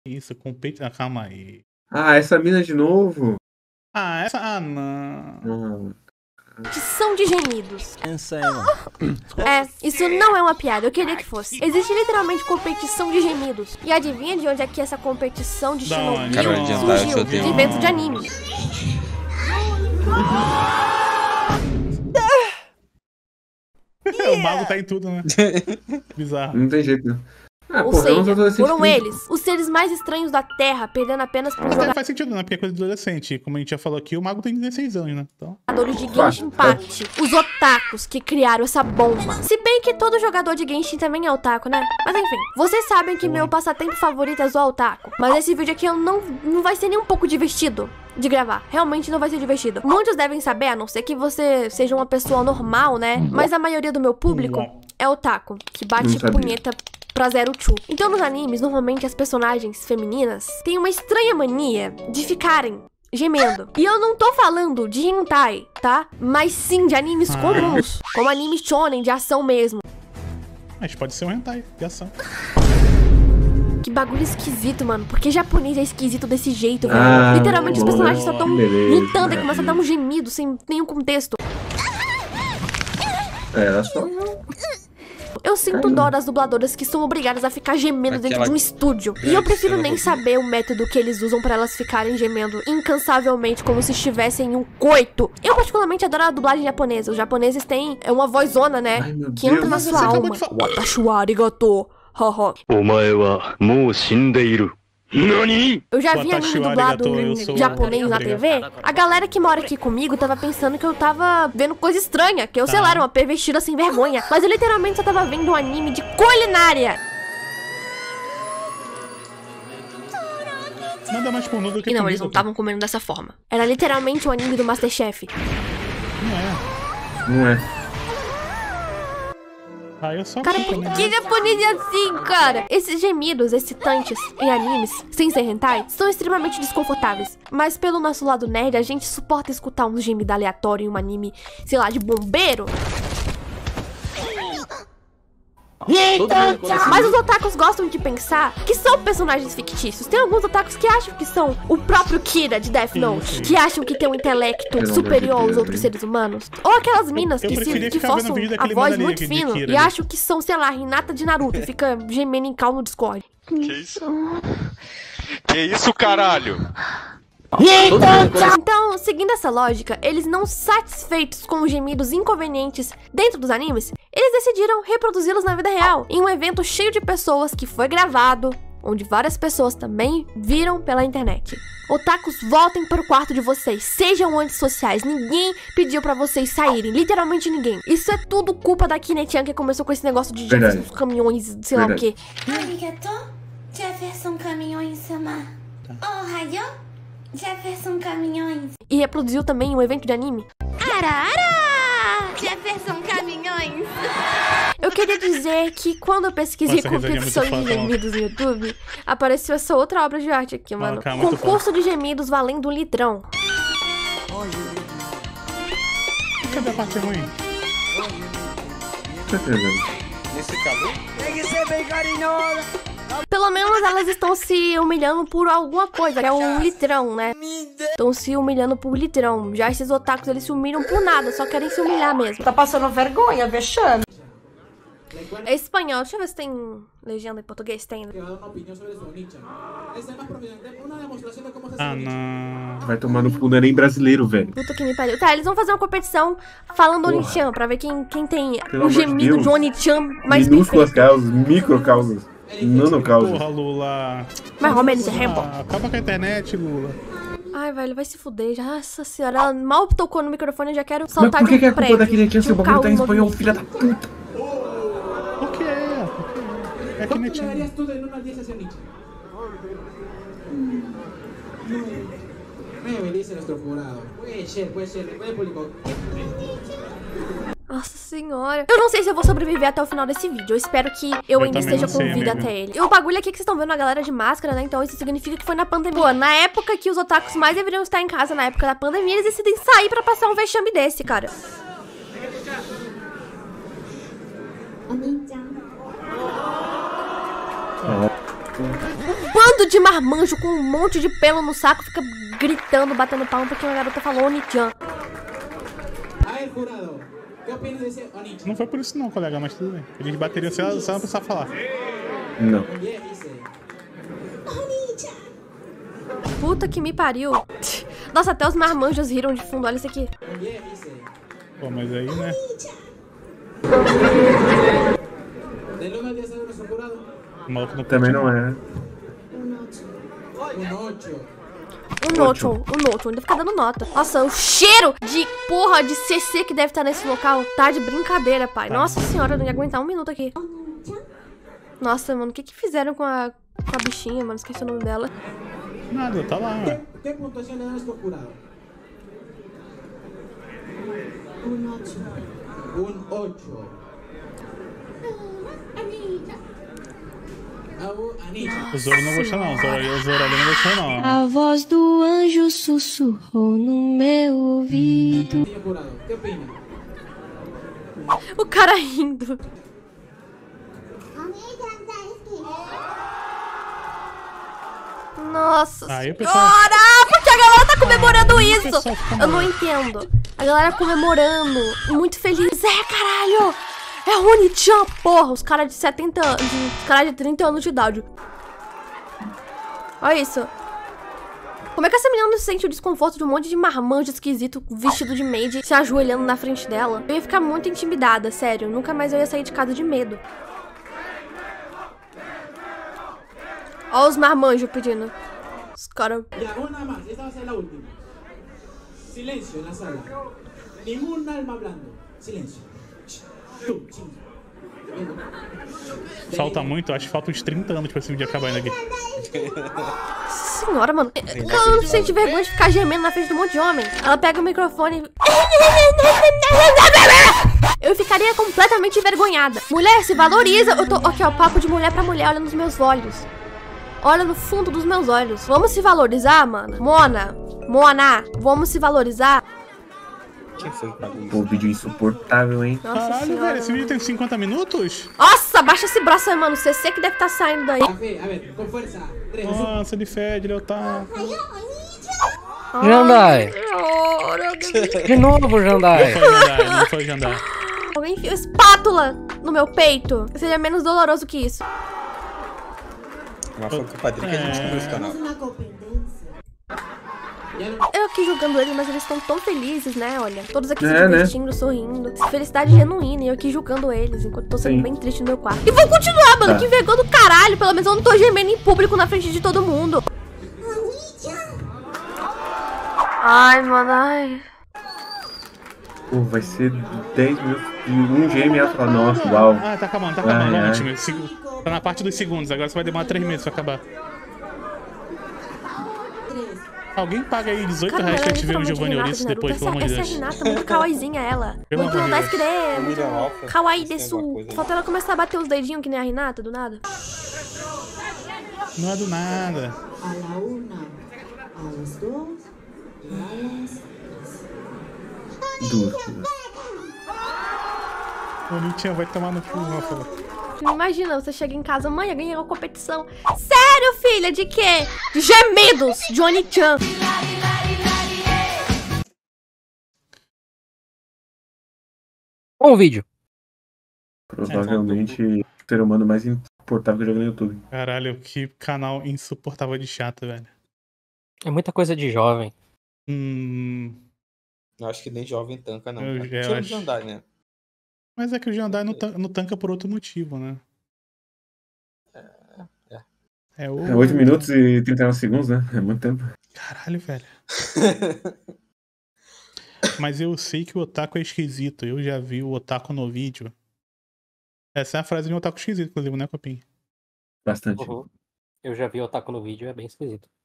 Isso, compete. Calma aí. Ah, essa mina de novo? Ah, essa. Ah, não. Competição de gemidos. Isso não é uma piada, eu queria que fosse. Existe literalmente competição de gemidos. E adivinha de onde é que essa competição de Shinobi surgiu? De evento de anime. O mago tá em tudo, né? Bizarro. Não tem jeito. Ou seja, foram eles, os seres mais estranhos da Terra, perdendo apenas por Mas faz sentido, né? Porque é coisa de adolescente. Como a gente já falou aqui, o mago tem 16 anos, né? Então... jogadores de Genshin Impact, os otakus que criaram essa bomba. Se bem que todo jogador de Genshin também é otaku, né? Mas enfim, vocês sabem que meu passatempo favorito é zoar otaku. Mas esse vídeo aqui não vai ser nem um pouco divertido de gravar. Realmente não vai ser divertido. Muitos devem saber, a não ser que você seja uma pessoa normal, né? Mas a maioria do meu público é otaku, que bate punheta pra 02. Então nos animes, normalmente as personagens femininas têm uma estranha mania de ficarem gemendo. E eu não tô falando de hentai, tá? Mas sim de animes comuns, como anime shonen de ação mesmo. Mas pode ser um hentai de ação. Que bagulho esquisito, mano. Porque japonês é esquisito desse jeito, velho. Literalmente os personagens só tão lutando e começam a dar um gemido sem nenhum contexto. É, só... Eu sinto dó das dubladoras que são obrigadas a ficar gemendo dentro de um estúdio. E eu prefiro nem saber o método que eles usam pra elas ficarem gemendo incansavelmente como se estivessem em um coito. Eu particularmente adoro a dublagem japonesa. Os japoneses têm uma vozona, né? Que entra na sua alma. Watashi wa arigato. Haha. Eu já vi anime dublado em japonês na TV. A galera que mora aqui comigo tava pensando que eu tava vendo coisa estranha, que eu, sei lá, era uma pervertida sem vergonha. Mas eu literalmente só tava vendo um anime de culinária. Nada mais pornô do que E não, eles não estavam comendo dessa forma. Era literalmente um anime do Masterchef. Não é. Eu só cara, por que japonês é assim, cara? Esses gemidos excitantes em animes, sem ser hentai, são extremamente desconfortáveis. Mas pelo nosso lado nerd, a gente suporta escutar um gemido aleatório em um anime, sei lá, de bombeiro. Mas os otakus gostam de pensar que são personagens fictícios. Tem alguns otakus que acham que são o próprio Kira de Death Note, que acham que tem um intelecto superior aos outros seres humanos. Ou aquelas minas que forçam a voz muito fino e acham que são, sei lá, Hinata de Naruto e fica gemendo em cal no Discord. Que isso? Que isso, caralho? Então, seguindo essa lógica, eles não satisfeitos com os gemidos inconvenientes dentro dos animes, eles decidiram reproduzi-los na vida real, em um evento cheio de pessoas que foi gravado, onde várias pessoas também viram pela internet. Otakus, voltem para o quarto de vocês, sejam antissociais, ninguém pediu pra vocês saírem, literalmente ninguém. Isso é tudo culpa da Kine-chan que começou com esse negócio de Jefferson Caminhões, sei lá o quê. Arigato, Jefferson Caminhões-sama. Ohayo, Jefferson Caminhões. E reproduziu também um evento de anime. Arara! Jefferson Caminhões. Eu queria dizer que quando eu pesquisei competição de gemidos no YouTube, apareceu essa outra obra de arte aqui, mano. Concurso de gemidos valendo um litrão. Cadê a parte ruim? Nesse calor? Tem que ser bem carinhosa. Pelo menos elas estão se humilhando por alguma coisa, que é um litrão, né? Estão se humilhando por litrão. Já esses otakus, eles se humilham por nada, só querem se humilhar mesmo. Tá passando vergonha, vexame. É espanhol, deixa eu ver se tem legenda em português, tem. Ah, não. Vai tomar no cu, não é nem brasileiro, velho. Puta que me pariu. Tá, eles vão fazer uma competição falando Oni-chan, pra ver quem tem Pelo o amor de gemido Deus. de Oni-chan mais Minúsculas perfeito. causas, micro causas, nano causas. Porra, Lula. Mas realmente é rempo. Acaba com a internet, Lula. Ai, velho, vai se fuder. Nossa senhora, ela mal tocou no microfone e já quero saltar Mas por de que um é culpa prédio. daquele tia se o bagulho tá em espanhol, movimento. filha da puta? Por quê? É que nem tinha. Nossa senhora. Eu não sei se eu vou sobreviver até o final desse vídeo. Eu espero que eu ainda também esteja não com sei, vida amiga. até ele. E o bagulho aqui que vocês estão vendo a galera de máscara, né? Então isso significa que foi na pandemia. Pô, na época que os otakus mais deveriam estar em casa, na época da pandemia, eles decidem sair pra passar um vexame desse, cara. bando de marmanjo com um monte de pelo no saco fica gritando, batendo palma porque uma garota falou Oni-chan. Não foi por isso não, colega, mas tudo bem. Eles bateriam se ela não precisava falar. Não. Puta que me pariu. Nossa, até os marmanjos riram de fundo, olha isso aqui. Pô, mas aí, né? O maluco não Também curte, não é. O Nocho, ainda fica dando nota. Nossa, o cheiro de porra de CC que deve estar nesse local. Tá de brincadeira, pai. Nossa senhora, eu não ia aguentar um minuto aqui. Nossa, mano, o que fizeram com a bichinha, mano? Esqueci o nome dela. Nada, tá lá, ué. ¿Qué puntuación le dan a este jurado? Un 8. Un 8. O Zoro não gostou não, o Zoro ali não gostou não. A voz do anjo sussurrou no meu ouvido. Señor jurado, ¿qué opina? O cara rindo. Nossa Aí o senhora, pessoal- por que a galera tá comemorando Aí o isso? pessoal fica Eu não maluco. entendo. A galera comemorando, muito feliz. É, caralho! É o Oni-chan, porra! Os caras de 70 anos, os caras de 30 anos de idade. Olha isso. Como é que essa menina não sente o desconforto de um monte de marmanjo esquisito vestido de maid se ajoelhando na frente dela? Eu ia ficar muito intimidada, sério. Nunca mais eu ia sair de casa de medo. Olha os marmanjos pedindo. Os caras... Ya, una más. Esta va a ser la última. Silencio en la sala. Ningún alma hablando. Silencio. Tú, chinga. Falta muito, acho que falta uns 30 anos pra esse vídeo acabar ainda aqui. Senhora, mano. Ela não sente vergonha de ficar gemendo na frente de um monte de homem. Ela pega o microfone e... Eu ficaria completamente envergonhada. Mulher, se valoriza. Eu tô... Aqui, ó, papo de mulher pra mulher. Olha nos meus olhos. Olha no fundo dos meus olhos. Vamos se valorizar, mano? Mona, vamos se valorizar? Quem foi que pagou isso? Pô, vídeo insuportável, hein? Nossa Caralho, senhora, velho, esse vídeo tem 50 minutos? Nossa, baixa esse braço aí, mano. CC que deve estar saindo daí. Café, a ver, con fuerza. 3, 2, 1. Nossa, ele fede, ele tá... Jandai. De novo, Jandai. Não foi o Jandai. Alguém enfiou espátula no meu peito. Seria menos doloroso que isso. Mas foi com o padrinho que a gente descobriu esse canal. Una copendencia. Eu aqui julgando eles, mas eles estão tão felizes, né? Olha, todos aqui se É, né? divertindo, sorrindo. Felicidade genuína. E eu aqui julgando eles, enquanto tô sendo Sim. bem triste no meu quarto. E vou continuar, mano. Tá. Que vergonha do caralho. Pelo menos eu não tô gemendo em público na frente de todo mundo. Ai, mano, ai. Pô, vai ser 10 minutos de um GM e ela fala, nossa, uau. Ah, tá acabando, Ai, vamos, ai. time. Tá na parte dos segundos, agora você vai demorar 3 meses pra acabar. Alguém paga aí 18 Cara, reais pra ela é te ver o literalmente Giovanni Renata Ulisses de Naruto. depois, pelo amor de Essa Deus. Renata muito kawaiizinha, ela. Pelo Muito amor de das Deus. creme. Miriam Alpha, Kawaii tem alguma desu. coisa aí? Falta ela começar a bater os dedinhos que nem a Renata, do nada. Não é do nada. A la una, a las dos, y a las... Duas. O Nietzsche vai tomar no cu, Rafa. Imagina, você chega em casa, mãe, eu ganhei uma competição. Sério, filha? De quê? De gemidos, Johnny Chan. Bom vídeo. Provavelmente o ser humano mais insuportável que eu jogo no YouTube. Caralho, que canal insuportável de chato, velho. É muita coisa de jovem. Eu acho que nem jovem tanca, não. Eu cara. já Tira acho. de andar, né? Mas é que o Jandai não tanca por outro motivo, né? É o... É 8 minutos e 39 segundos, né? É muito tempo. Caralho, velho. Mas eu sei que o otaku é esquisito. Eu já vi o otaku no vídeo. Essa é a frase de um otaku esquisito, inclusive, né, Copinho? Bastante. Eu já vi o Otaku no vídeo, é bem esquisito.